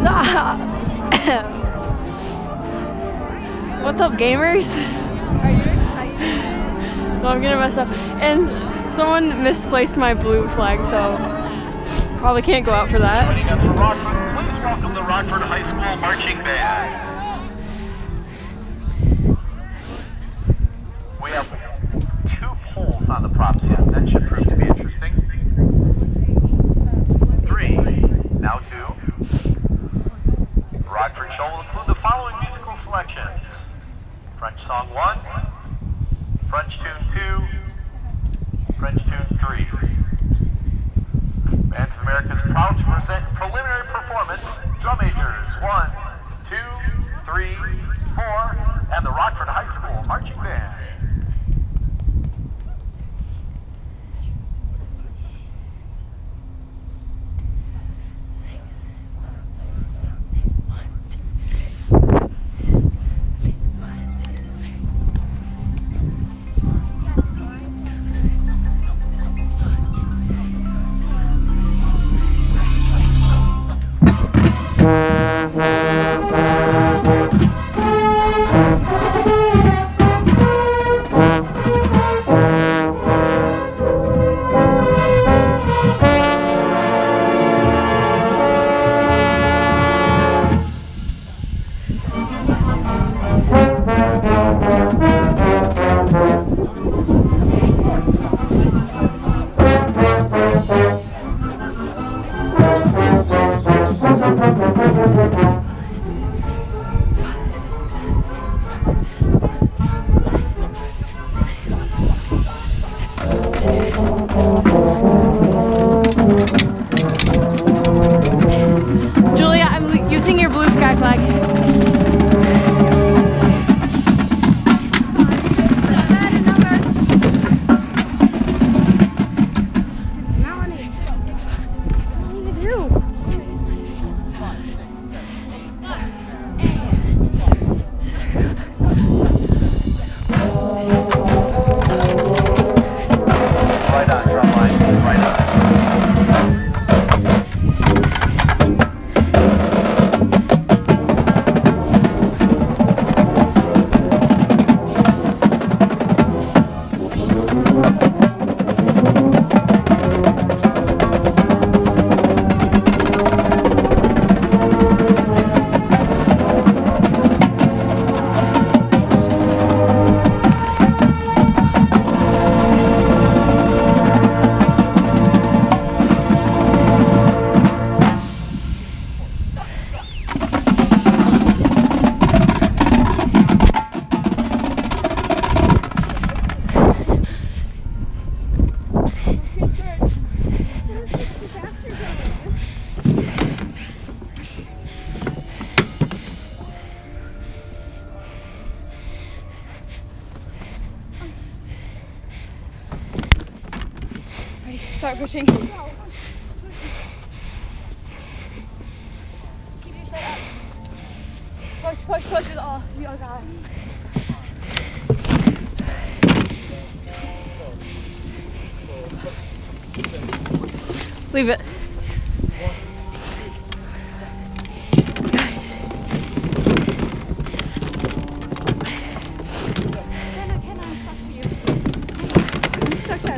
Stop! What's up, gamers? Are you excited? No, I'm gonna mess up. And someone misplaced my blue flag, so probably can't go out for that. Joining us from Rockford, please welcome the Rockford High School Marching Band. We have 2 polls on the props yet. That should prove to be interesting. 3, now 2. Rockford Show will include the following musical selections: French Song 1, French Tune 2, French Tune 3. Bands of America is proud to present preliminary performance, Drum Majors 1, 2, 3, 4, and the Rockford High School Marching Band. Julia, I'm using your blue sky flag. Melanie, what do you do? Right on, drum line, right on. Start pushing. Keep your set up. Push, push, push with all. You all got it. Leave it. Can I talk to you? I'm stuck there.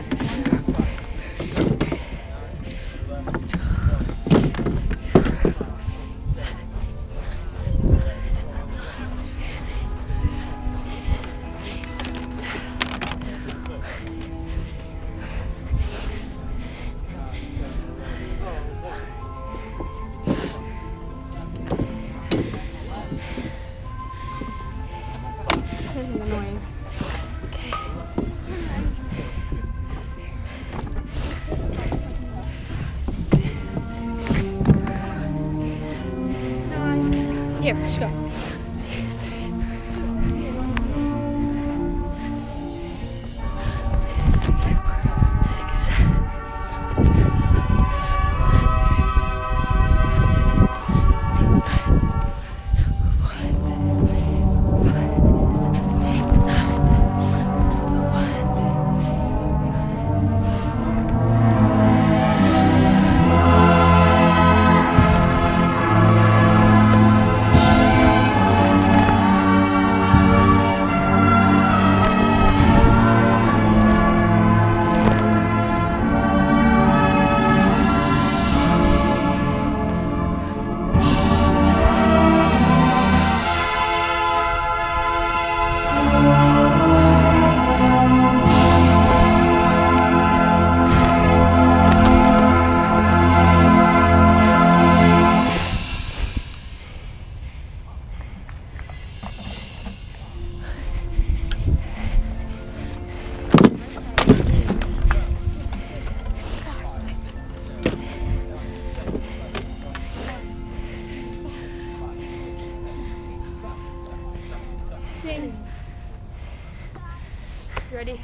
This is annoying. Okay. Here, let's go. Counting. You ready?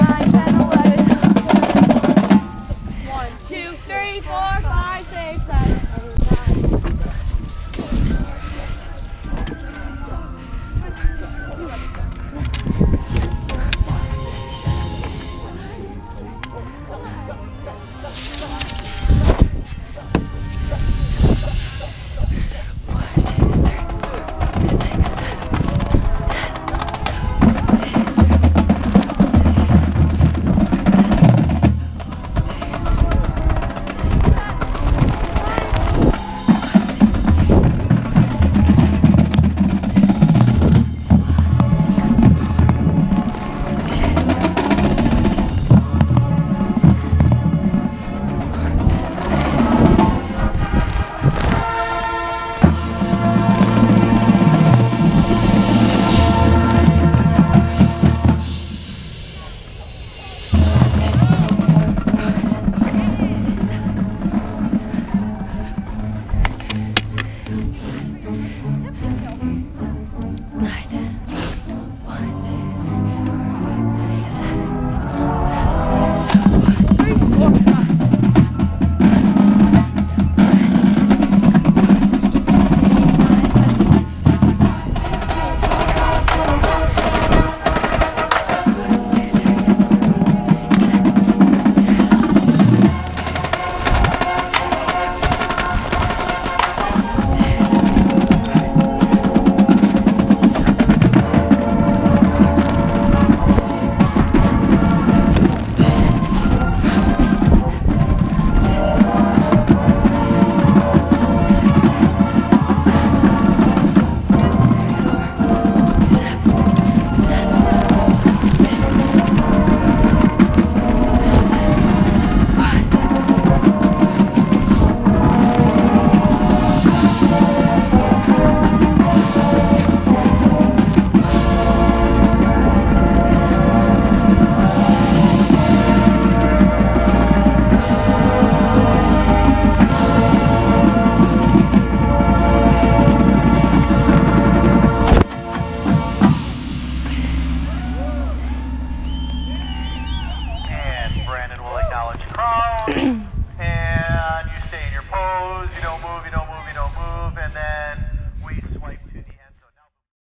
One, two, three, four, five, six, seven.